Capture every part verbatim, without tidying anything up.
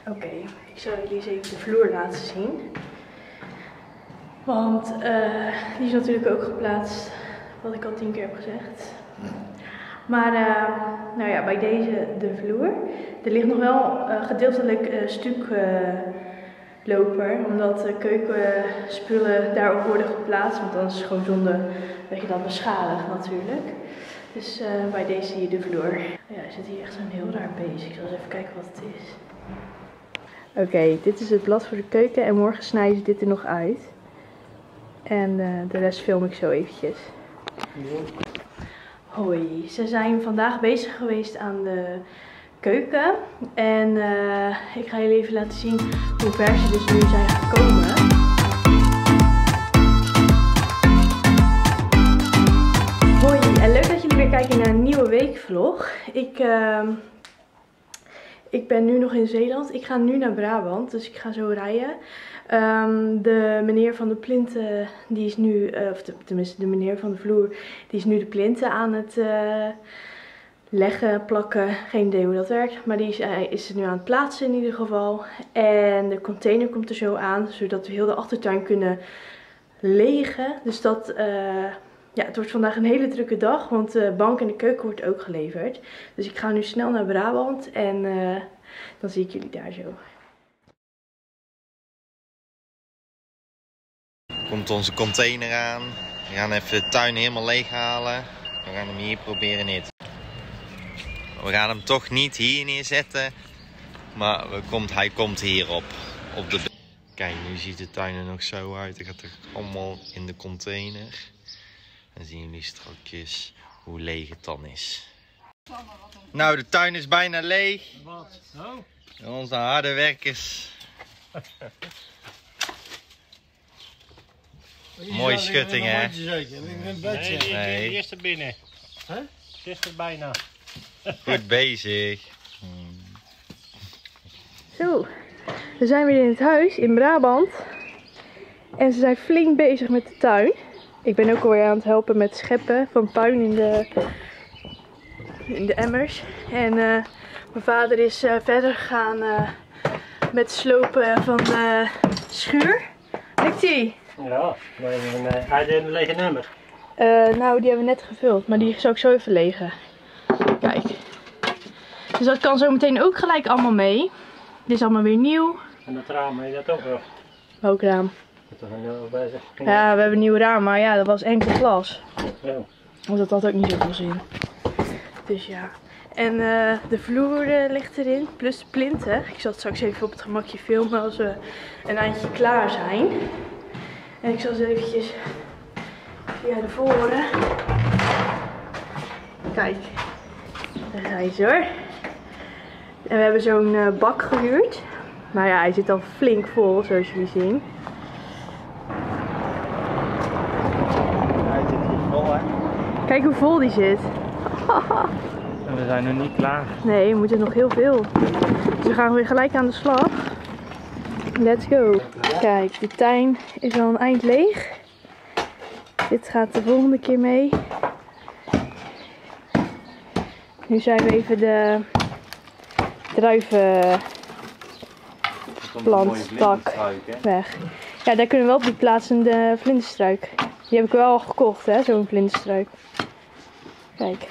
Oké, okay, ik zal jullie eens even de vloer laten zien. Want uh, die is natuurlijk ook geplaatst, wat ik al tien keer heb gezegd. Maar uh, nou ja, bij deze de vloer. Er ligt nog wel uh, gedeeltelijk uh, stukloper, uh, omdat de keukenspullen daarop worden geplaatst. Want dan is het gewoon zonde dat je dat beschadigt natuurlijk. Dus uh, bij deze zie je de vloer. Ja, er zit hier echt zo'n heel raar beest. Ik zal eens even kijken wat het is. Oké, okay, dit is het blad voor de keuken en morgen snijden ze dit er nog uit. En uh, de rest film ik zo eventjes. Hoi, ze zijn vandaag bezig geweest aan de keuken. En uh, ik ga jullie even laten zien hoe ver ze dus nu zijn gekomen. Hoi, en leuk dat jullie weer kijken naar een nieuwe weekvlog. Ik... Uh, Ik ben nu nog in Zeeland. Ik ga nu naar Brabant, dus ik ga zo rijden. Um, de meneer van de plinten, die is nu, uh, of de, tenminste de meneer van de vloer, die is nu de plinten aan het uh, leggen, plakken. Geen idee hoe dat werkt, maar die is, uh, is er nu aan het plaatsen in ieder geval. En de container komt er zo aan, zodat we heel de achtertuin kunnen legen. Dus dat... Uh, Ja, het wordt vandaag een hele drukke dag, want de bank en de keuken wordt ook geleverd. Dus ik ga nu snel naar Brabant en uh, dan zie ik jullie daar zo. Komt onze container aan. We gaan even de tuin helemaal leeg halen. We gaan hem hier proberen neer te zetten. We gaan hem toch niet hier neerzetten, maar we komt, hij komt hierop. Op de... Kijk, nu ziet de tuin er nog zo uit. Het gaat er allemaal in de container. Dan zien jullie straks hoe leeg het dan is. Nou, de tuin is bijna leeg. Wat? Oh. Onze harde werkers. Mooie schutting, hè? Nee, die, nee. die is er binnen. Huh? Die is er bijna. Goed bezig. Hmm. Zo, we zijn weer in het huis in Brabant. En ze zijn flink bezig met de tuin. Ik ben ook alweer aan het helpen met scheppen van puin in de, in de emmers. En uh, mijn vader is uh, verder gegaan uh, met slopen van de schuur. Lukt die? Ja, maar hij deed een lege emmer. Uh, nou, die hebben we net gevuld, maar die zal ik zo even legen. Kijk. Dus dat kan zo meteen ook gelijk allemaal mee. Dit is allemaal weer nieuw. En dat raam, heb je dat ook wel? Welk raam? Ja, we hebben een nieuw raam, maar ja, dat was enkel glas. Ja. Want dat had ook niet zoveel zin. Dus ja. En uh, de vloer uh, ligt erin, plus de plinten. Ik zal het straks even op het gemakje filmen als we een eindje klaar zijn. En ik zal eens eventjes via de voren. Kijk, daar zijn ze hoor. En we hebben zo'n uh, bak gehuurd. Maar ja, hij zit al flink vol, zoals jullie zien. Kijk hoe vol die zit. En we zijn nog niet klaar. Nee, we moeten nog heel veel. Dus we gaan weer gelijk aan de slag. Let's go. Kijk, de tuin is al een eind leeg. Dit gaat de volgende keer mee. Nu zijn we even de druivenplanttak weg. Ja, daar kunnen we wel op die plaatsen de vlinderstruik. Die heb ik wel al gekocht, hè, zo'n vlinderstruik. Kijk.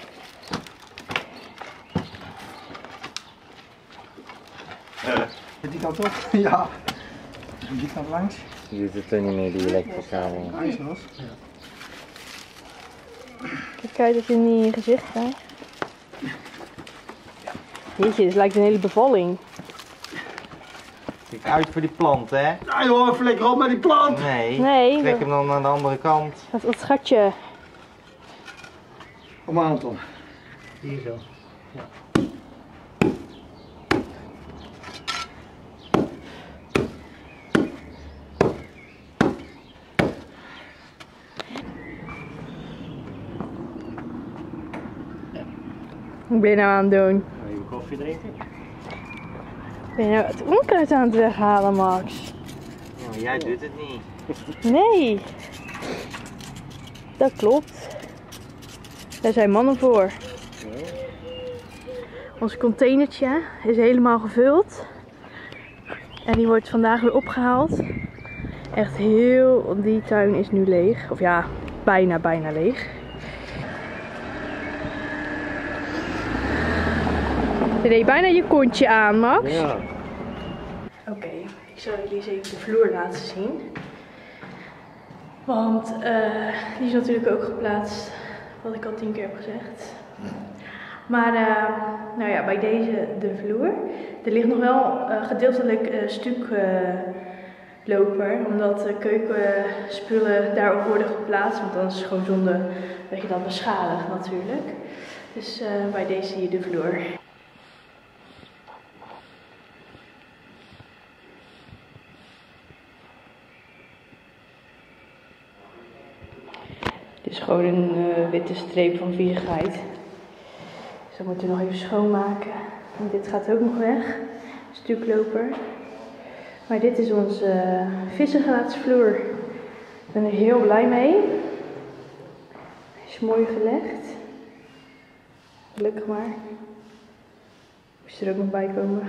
Uh, die kant op? Ja. Die kant langs. Je zit er niet meer, die elektrokabel. IJslos. Ja. Kijk dat je niet in je gezicht krijgt. Jeetje, dit lijkt een hele bevalling. Kijk uit voor die plant, hè? Nou joh, even lekker op met die plant! Nee, nee trek hem dan aan de andere kant. Dat, dat schatje. Kom maar Anton. Hier zo. Ja. Wat ben je nou aan het doen? Even koffie drinken. Ben je nou het onkruid aan het weghalen, Max? Oh, jij doet het niet. Nee. Dat klopt. Daar zijn mannen voor. Ons containertje is helemaal gevuld. En die wordt vandaag weer opgehaald. Echt heel, die tuin is nu leeg. Of ja, bijna, bijna leeg. Je deed bijna je kontje aan, Max. Ja. Oké, okay, ik zal jullie eens even de vloer laten zien. Want uh, die is natuurlijk ook geplaatst, wat ik al tien keer heb gezegd. Maar uh, nou ja, bij deze de vloer. Er ligt nog wel uh, gedeeltelijk uh, stukloper, uh, omdat de keukenspullen daarop worden geplaatst. Want dan is het gewoon zonde dat je dat beschadigt natuurlijk. Dus uh, bij deze zie je de vloer. Dit is gewoon een uh, witte streep van viezigheid. Dus dat moeten we nog even schoonmaken. En dit gaat ook nog weg. Een stukloper. Maar dit is onze uh, vissengelaatsvloer. Ik ben er heel blij mee. Hij is mooi gelegd. Gelukkig maar. Moest er ook nog bij komen.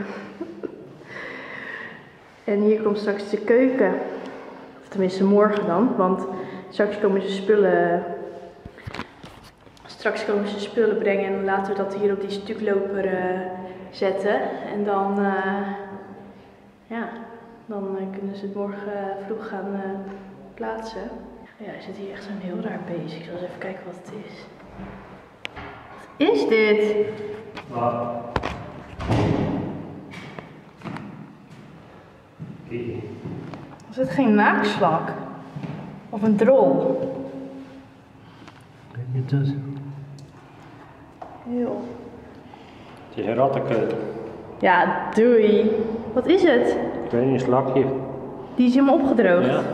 En hier komt straks de keuken. Of tenminste morgen dan. Want straks komen ze spullen. Straks komen ze spullen brengen en dan laten we dat hier op die stukloper uh, zetten. En dan, uh, ja, dan uh, kunnen ze het morgen uh, vroeg gaan uh, plaatsen. Ja, er zit hier echt zo'n heel raar beest. Ik zal eens even kijken wat het is. Wat is dit? Wat? Okay. Is het geen naakslak? Of een drol? Kijk je dus? Heel. Het is een rattenkuil. Ja, doei. Wat is het? Ik weet niet, een slakje. Die is helemaal opgedroogd. Ja.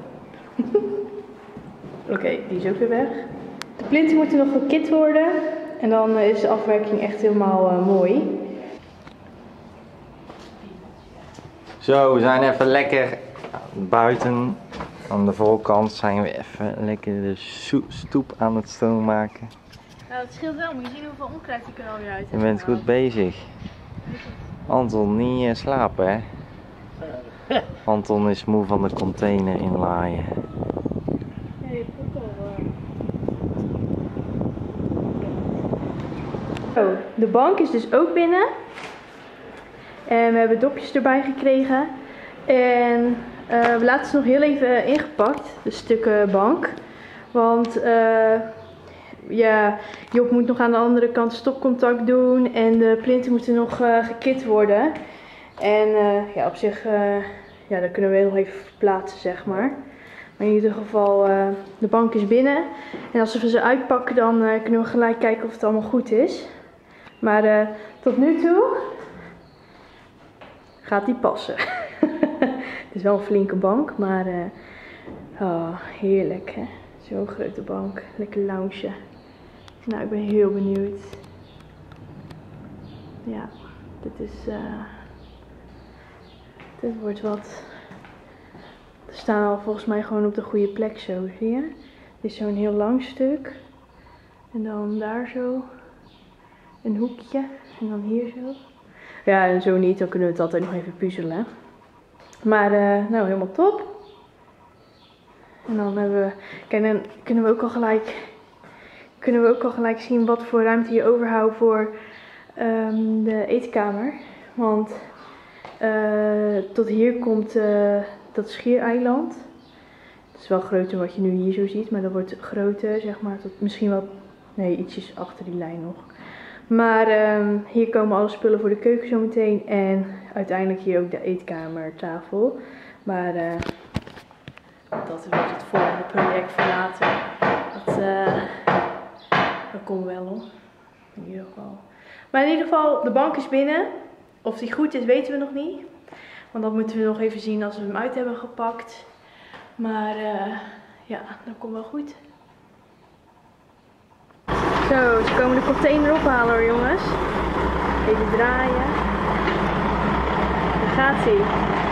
Oké, okay, die is ook weer weg. De plinten moeten nog gekit worden. En dan is de afwerking echt helemaal uh, mooi. Zo, we zijn even lekker buiten. Aan de voorkant zijn we even lekker de stoep aan het schoonmaken. Nou, het scheelt wel. Moet je zien hoeveel onkruid ik er alweer uit heb. Je bent goed bezig. Anton, niet uh, slapen hè? Anton is moe van de container inlaaien. Ja, je hebt ook al... Uh... Oh, de bank is dus ook binnen. En we hebben dopjes erbij gekregen. En uh, we laten ze nog heel even ingepakt, de stukken bank. Want uh, ja, Job moet nog aan de andere kant stopcontact doen. En de plinten moeten nog uh, gekit worden. En uh, ja, op zich, uh, ja, dat kunnen we nog even verplaatsen, zeg maar. Maar in ieder geval, uh, de bank is binnen. En als we ze uitpakken, dan uh, kunnen we gelijk kijken of het allemaal goed is. Maar uh, tot nu toe gaat die passen. Het is wel een flinke bank, maar uh, oh, heerlijk hè. Zo'n grote bank, lekker loungen. Nou, ik ben heel benieuwd. Ja, dit is, uh, dit wordt wat. Er staan al volgens mij gewoon op de goede plek zo, zie je? Dit is zo'n heel lang stuk. En dan daar zo een hoekje. En dan hier zo. Ja, en zo niet, dan kunnen we het altijd nog even puzzelen. Maar uh, nou, helemaal top. En dan hebben we, kijk, dan kunnen we ook al gelijk, kunnen we ook al gelijk zien wat voor ruimte je overhoudt voor um, de eetkamer. Want uh, tot hier komt uh, dat schiereiland. Het is wel groter wat je nu hier zo ziet, maar dat wordt groter, zeg maar, tot misschien wel, nee, ietsjes achter die lijn nog. Maar um, hier komen alle spullen voor de keuken zo meteen en uiteindelijk hier ook de eetkamertafel. Maar uh, dat wordt het volgende project voor later. Dat, uh, dat komt wel hoor. In ieder geval. Maar in ieder geval, de bank is binnen. Of die goed is, weten we nog niet. Want dat moeten we nog even zien als we hem uit hebben gepakt. Maar uh, ja, dat komt wel goed. Zo, ze komen de container ophalen hoor jongens. Even draaien. Daar gaat hij.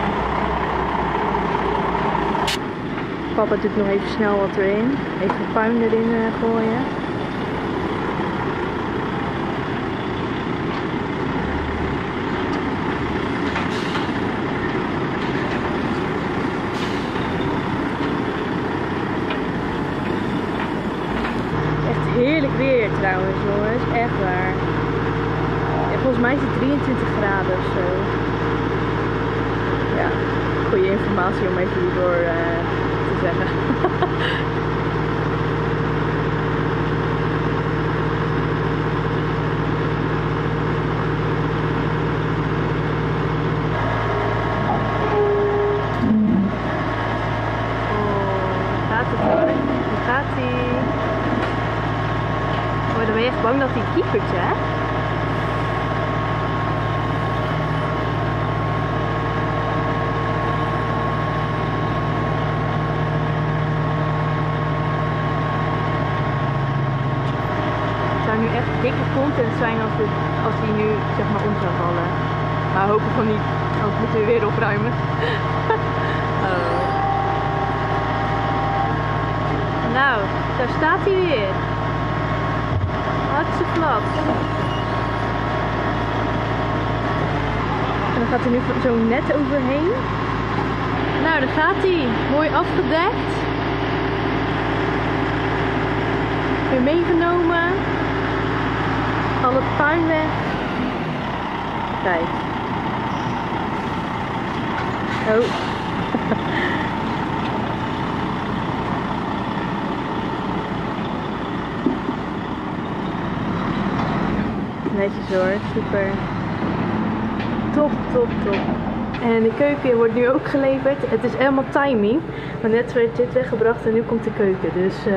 Papa doet nog even snel wat erin. Even puin erin uh, gooien. weer trouwens, jongens. Echt waar. En volgens mij is het drieëntwintig graden of zo. Ja, goede informatie om even hierdoor uh, te zeggen. Oh, dan ben je echt bang dat hij kiepert, hè? Het zou nu echt dikke content zijn als, het, als hij nu zeg maar om zou vallen. Maar hopen van niet, anders moeten we weer opruimen. Oh. Nou, daar staat hij weer. Hartstikke plat. En dan gaat hij nu zo net overheen. Nou, daar gaat hij. Mooi afgedekt. Weer meegenomen. Al het puin weg. Kijk. Oh. Netjes hoor, super. Top, top, top. En de keuken wordt nu ook geleverd. Het is helemaal timing. Maar net werd dit weggebracht en nu komt de keuken. Dus uh,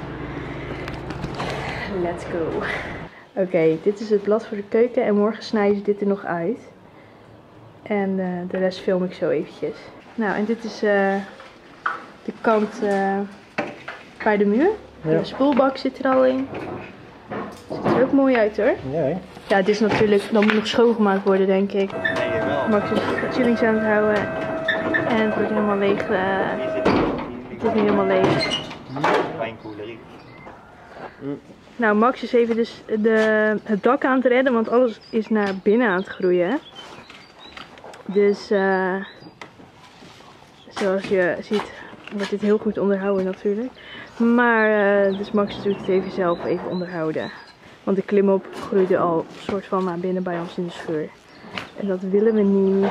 let's go. Oké, okay, dit is het blad voor de keuken. En morgen snijden ze dit er nog uit. En uh, de rest film ik zo eventjes. Nou, en dit is uh, de kant uh, bij de muur. Ja. De spoelbak zit er al in. Ziet er ook mooi uit hoor. Ja, hè? Ja, dit is natuurlijk, dan moet nog schoongemaakt worden denk ik. Nee, wel. Max is chillings aan het houden. En het wordt helemaal leeg. Uh, het is nu helemaal leeg. Nou, Max is even dus de, het dak aan het redden, want alles is naar binnen aan het groeien. Dus uh, zoals je ziet wordt dit heel goed onderhouden natuurlijk. Maar uh, dus Max doet het even zelf even onderhouden. Want de klimop groeide al een soort van naar binnen bij ons in de schuur. En dat willen we niet.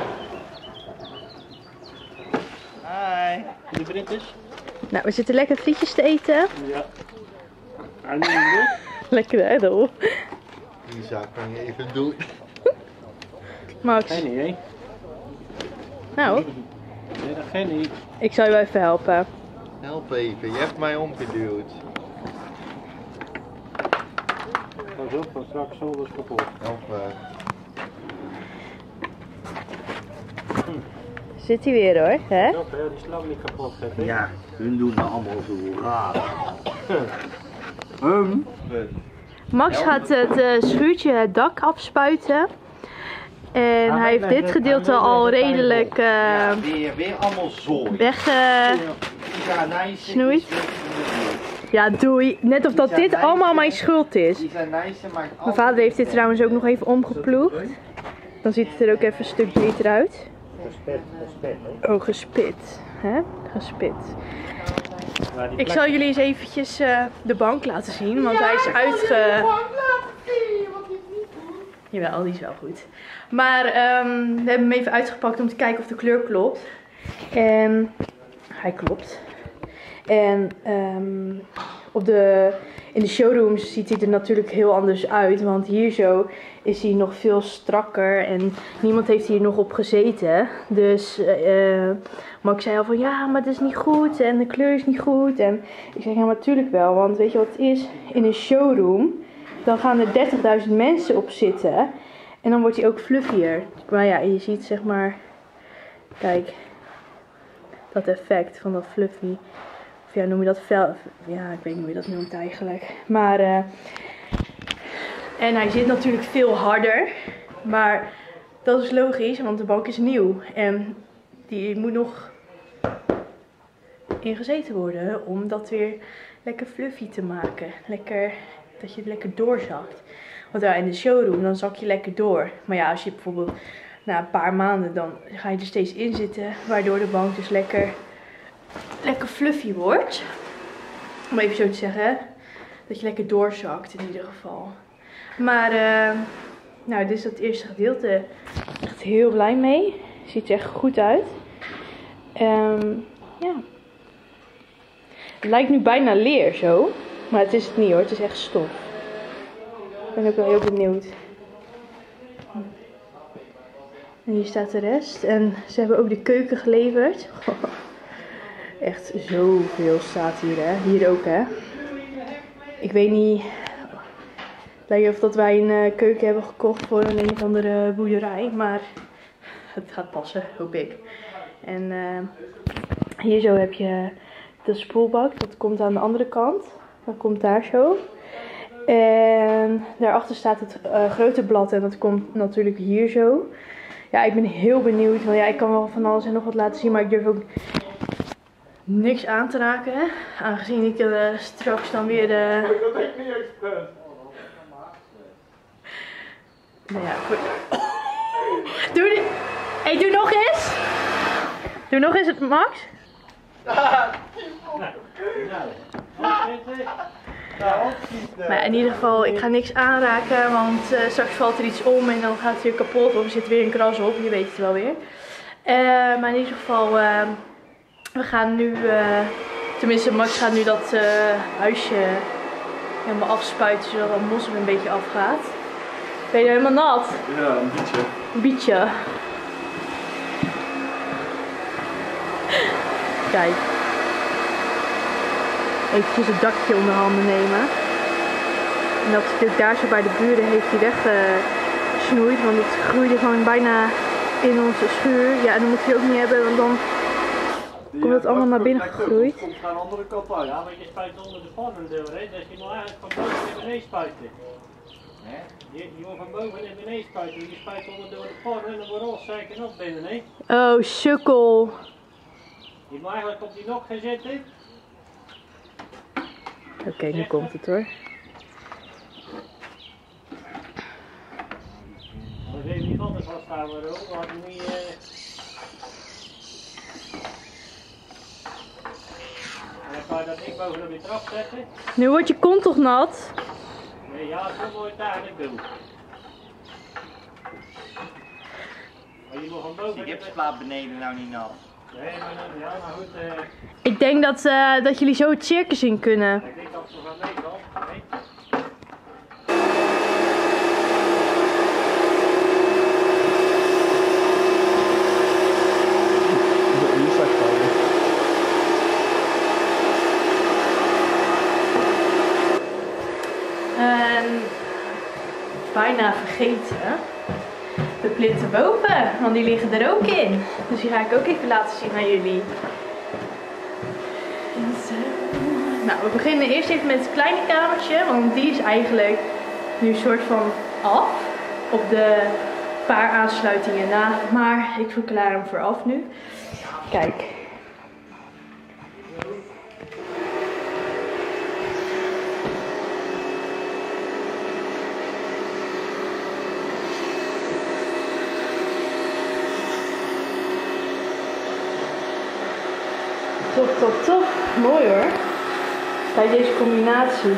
Hi, de Brittes. Nou, we zitten lekker frietjes te eten. Ja. En nu Lekker hè, Dol? Die zaak kan je even doen. Max. Geen idee. Nou. Nee, dat geen niet. Ik zal je wel even helpen. Help even, je hebt mij omgeduwd. Pas op, want straks zo is kapot. Help me. Zit hij weer hoor, hè? Ja, die slang niet kapot zetten. Ja, hun doen het allemaal zo raar. Hum. Max gaat het uh, schuurtje het dak afspuiten. En hij heeft dit gedeelte al redelijk uh, Ja, weer, weer allemaal zooi. weggesnoeid. Ja, doei. Net of dat dit allemaal mijn schuld is. Mijn vader heeft dit trouwens ook nog even omgeploegd. Dan ziet het er ook even een stuk beter uit. Gespit, gespit, hè? Oh, gespit. Hè? Gespit. Ik zal jullie eens eventjes uh, de bank laten zien, want hij is uitge... Jawel, die is wel goed. Maar um, we hebben hem even uitgepakt om te kijken of de kleur klopt. En hij klopt. En um, op de, in de showrooms ziet hij er natuurlijk heel anders uit. Want hier zo is hij nog veel strakker en niemand heeft hier nog op gezeten. Dus uh, Max zei al van ja, maar het is niet goed en de kleur is niet goed. En ik zeg ja, maar natuurlijk wel. Want weet je wat het is? In een showroom, dan gaan er dertigduizend mensen op zitten. En dan wordt hij ook fluffier. Maar ja, je ziet zeg maar, kijk, dat effect van dat fluffy. Of ja, noem je dat vel? Ja, ik weet niet hoe je dat noemt eigenlijk. Maar, uh, en hij zit natuurlijk veel harder. Maar dat is logisch, want de bank is nieuw. En die moet nog ingezeten worden om dat weer lekker fluffy te maken. Lekker, dat je het lekker doorzakt. Want ja, in de showroom, dan zak je lekker door. Maar ja, als je bijvoorbeeld na een paar maanden, dan ga je er steeds in zitten. Waardoor de bank dus lekker... lekker fluffy wordt. Om even zo te zeggen. dat je lekker doorzakt in ieder geval. Maar uh, nou, dit is het eerste gedeelte. Echt heel blij mee. Ziet er echt goed uit. Um, ja. Het lijkt nu bijna leer zo. Maar het is het niet hoor. Het is echt stof. Ik ben ook wel heel benieuwd. En hier staat de rest. En ze hebben ook de keuken geleverd. Echt zoveel staat hier hè. Hier ook hè. Ik weet niet. Het lijkt of dat wij een uh, keuken hebben gekocht voor een een of andere boerderij. Maar het gaat passen, hoop ik. En uh, hier zo heb je de spoelbak. Dat komt aan de andere kant. Dat komt daar zo. En daarachter staat het uh, grote blad. En dat komt natuurlijk hier zo. Ja, ik ben heel benieuwd. Want ja, ik kan wel van alles en nog wat laten zien. Maar ik durf ook niks aan te raken. Hè? Aangezien ik uh, straks dan weer de... Dat heeft niet eens. Nou ja, goed. Doe die... Hey, doe nog eens. Doe nog eens het Max. Maar in ieder geval, ik ga niks aanraken, want uh, straks valt er iets om en dan gaat het weer kapot of er zit weer een kras op, je weet het wel weer. Uh, maar in ieder geval, uh, we gaan nu, uh, tenminste Max gaat nu dat uh, huisje helemaal afspuiten, zodat dat mos er een beetje afgaat. Ben je helemaal nat? Ja, een beetje. Een beetje. Kijk. Eventjes het dakje onder handen nemen. En dat stuk daar zo bij de buren heeft hij weggesnoeid. Want het groeide gewoon bijna in onze schuur. Ja, en dat moet je ook niet hebben, want dan komt het allemaal naar binnen gegroeid. Het komt aan de andere kant uit. Ja, want je spuit onder de pannen door, hè. Dus je moet eigenlijk van boven naar beneden spuiten. Je, je moet van boven naar beneden spuiten. Je spuit onder door de pannen en dan wordt alles zeker nog binnen, hè. Oh, sukkel. Je moet eigenlijk op die nok gaan zitten. Oké, okay, nu komt het hoor. Als je even niet anders vasthouden, want dan moet je... En dan kan je dat ding boven op je trap zetten. Nu wordt je kont toch nat? Nee, ja, zo moet je het eigenlijk doen. Maar je moet van boven... Die gipsplaat beneden nou niet nat. Nee, maar, ja, maar goed... Uh... Ik denk dat, uh, dat jullie zo het circus in kunnen. Ik denk dat ze van Nederland... Nee. Hier staat het. En bijna vergeten. De plinten boven, want die liggen er ook in. Dus die ga ik ook even laten zien aan jullie. En zo. Nou, we beginnen eerst even met het kleine kamertje, want die is eigenlijk nu een soort van af. Op de paar aansluitingen na, maar ik verklaar hem vooraf nu. Kijk. Top, top, top. Mooi hoor. Bij deze combinatie.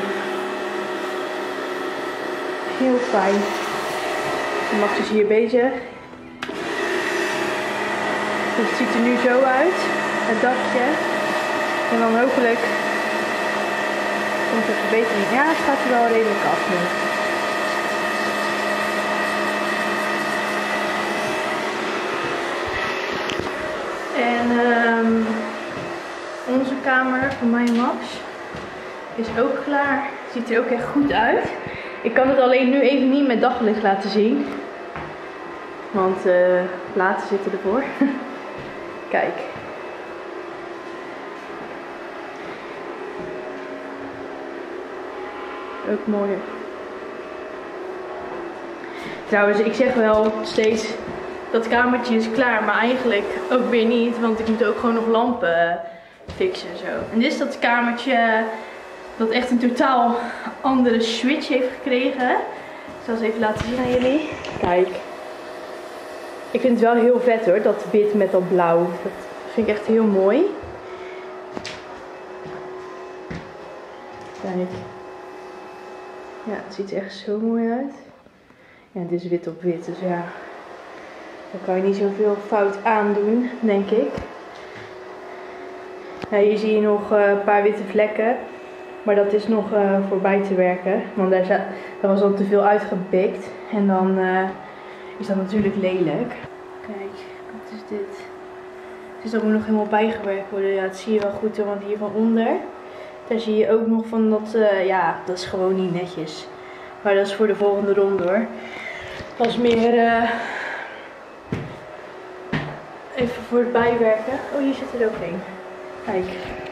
Heel fijn. Max is hier bezig. Dus het ziet er nu zo uit. Het dakje. En dan hopelijk komt er verbetering. Ja, het gaat er wel redelijk af nu. En um, onze kamer van mij en Max is ook klaar. Ziet er ook echt goed uit. Ik kan het alleen nu even niet met daglicht laten zien. Want uh, platen zitten ervoor. Kijk. Ook mooi. Trouwens, ik zeg wel steeds dat kamertje is klaar, maar eigenlijk ook weer niet, want ik moet ook gewoon nog lampen fixen en zo. En dit is dat kamertje dat echt een totaal andere switch heeft gekregen. Ik zal het even laten zien aan jullie. Kijk. Ik vind het wel heel vet hoor, dat wit met dat blauw. Dat vind ik echt heel mooi. Kijk. Ja, het ziet er echt zo mooi uit. Ja, het is wit op wit, dus ja, daar kan je niet zoveel fout aandoen, denk ik. Ja, hier zie je nog uh, een paar witte vlekken, maar dat is nog uh, voorbij te werken, want daar, daar was al te veel uitgepikt en dan uh, is dat natuurlijk lelijk. Kijk, wat is dit? Dus dat moet nog helemaal bijgewerkt worden. Ja, dat zie je wel goed, want hier van onder, daar zie je ook nog van dat, uh, ja, dat is gewoon niet netjes. Maar dat is voor de volgende ronde hoor. Dat is meer uh, even voor het bijwerken. Oh, hier zit er ook een. Kijk.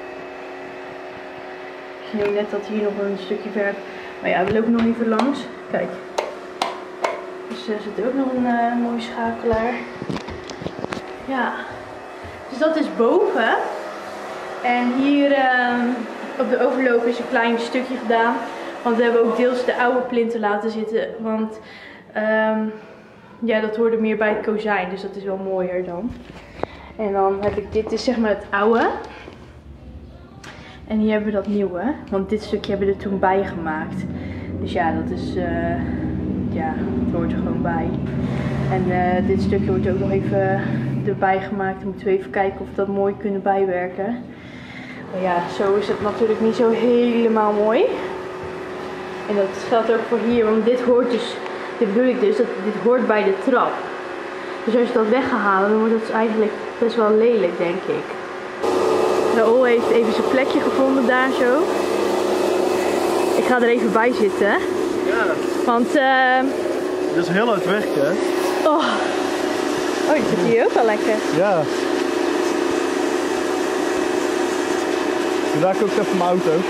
Ik zie net dat hier nog een stukje verf. Maar ja, we lopen nog even langs. Kijk. Dus er zit ook nog een uh, mooie schakelaar. Ja. Dus dat is boven. En hier uh, op de overloop is een klein stukje gedaan. Want we hebben ook deels de oude plinten laten zitten. Want um, ja, dat hoorde meer bij het kozijn. Dus dat is wel mooier dan. En dan heb ik dit is zeg maar het oude. En hier hebben we dat nieuwe. Want dit stukje hebben we er toen bij gemaakt. Dus ja, dat is uh, ja, het hoort er gewoon bij. En uh, dit stukje wordt ook nog even erbij gemaakt. Dan moeten we even kijken of we dat mooi kunnen bijwerken. Maar ja, zo is het natuurlijk niet zo helemaal mooi. En dat geldt ook voor hier, want dit hoort dus, dit bedoel ik dus, dat dit hoort bij de trap. Dus als je dat weg gaat halen, dan wordt het eigenlijk best wel lelijk, denk ik. Raoul heeft even zijn plekje gevonden daar zo. Ik ga er even bij zitten. Ja. Want, uh... dit is heel uit weg, hè? Oh, oh die zit hier ook wel lekker. Ja. Ik raak ook even mijn auto.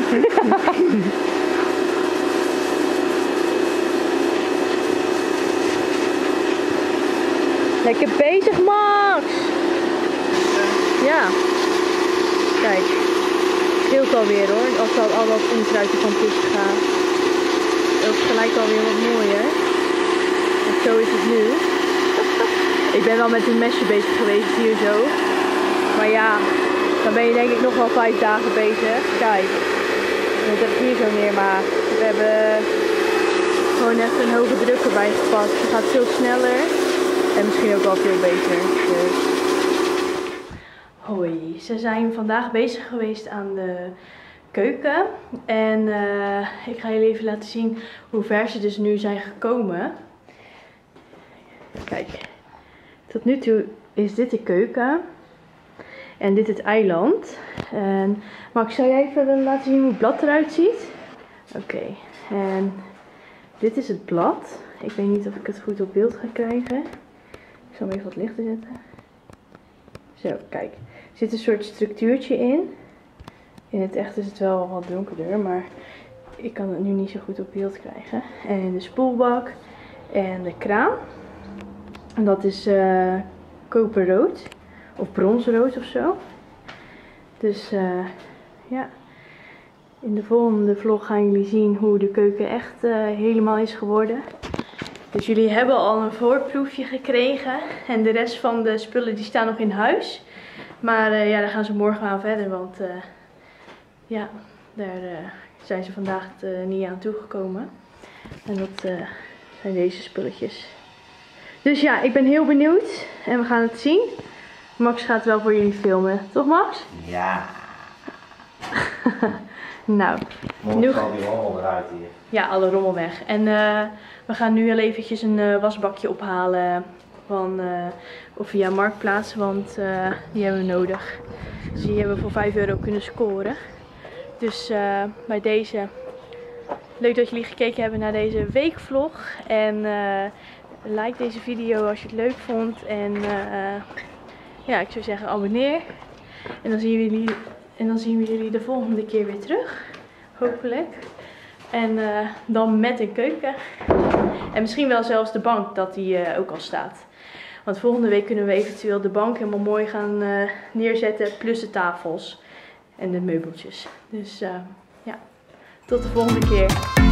Lekker bezig, Max! Ja. Kijk. Scheelt alweer hoor, als dat al wat onkruiden van tussen gaat. Dat is gelijk alweer wat mooier. En zo is het nu. Ik ben wel met een mesje bezig geweest hier zo. Maar ja, dan ben je denk ik nog wel vijf dagen bezig. Kijk. En dat heb ik hier zo neermaakt. We hebben gewoon echt een hoge druk erbij gepast. Het gaat veel sneller. En misschien ook wel veel beter. Dus. Hoi, ze zijn vandaag bezig geweest aan de keuken. En uh, ik ga jullie even laten zien hoe ver ze dus nu zijn gekomen. Kijk, tot nu toe is dit de keuken. En dit het eiland. En Max, zou jij even laten zien hoe het blad eruit ziet? Oké, okay. En dit is het blad. Ik weet niet of ik het goed op beeld ga krijgen. Ik zal hem even wat lichter zetten. Zo, kijk. Er zit een soort structuurtje in. In het echt is het wel wat donkerder, maar ik kan het nu niet zo goed op beeld krijgen. En de spoelbak en de kraan. En dat is uh, koperrood. Of bronsrood of zo. Dus uh, ja. In de volgende vlog gaan jullie zien hoe de keuken echt uh, helemaal is geworden. Dus jullie hebben al een voorproefje gekregen. En de rest van de spullen die staan nog in huis. Maar uh, ja, daar gaan ze morgen aan verder. Want uh, ja, daar uh, zijn ze vandaag uh, niet aan toegekomen. En dat uh, zijn deze spulletjes. Dus ja, ik ben heel benieuwd. En we gaan het zien. Max gaat wel voor jullie filmen. Toch Max? Ja. Nou. Morgen zal die rommel eruit hier. Ja, alle rommel weg. En uh, we gaan nu al eventjes een uh, wasbakje ophalen van, uh, of via Marktplaats, want uh, die hebben we nodig. Dus die hebben we voor vijf euro kunnen scoren. Dus uh, bij deze, leuk dat jullie gekeken hebben naar deze weekvlog. En uh, like deze video als je het leuk vond. En uh, ja, ik zou zeggen abonneer. En dan zien we jullie, en dan zien we jullie de volgende keer weer terug. Hopelijk. En uh, dan met een keuken. En misschien wel zelfs de bank dat die uh, ook al staat. Want volgende week kunnen we eventueel de bank helemaal mooi gaan uh, neerzetten. Plus de tafels en de meubeltjes. Dus uh, ja, tot de volgende keer.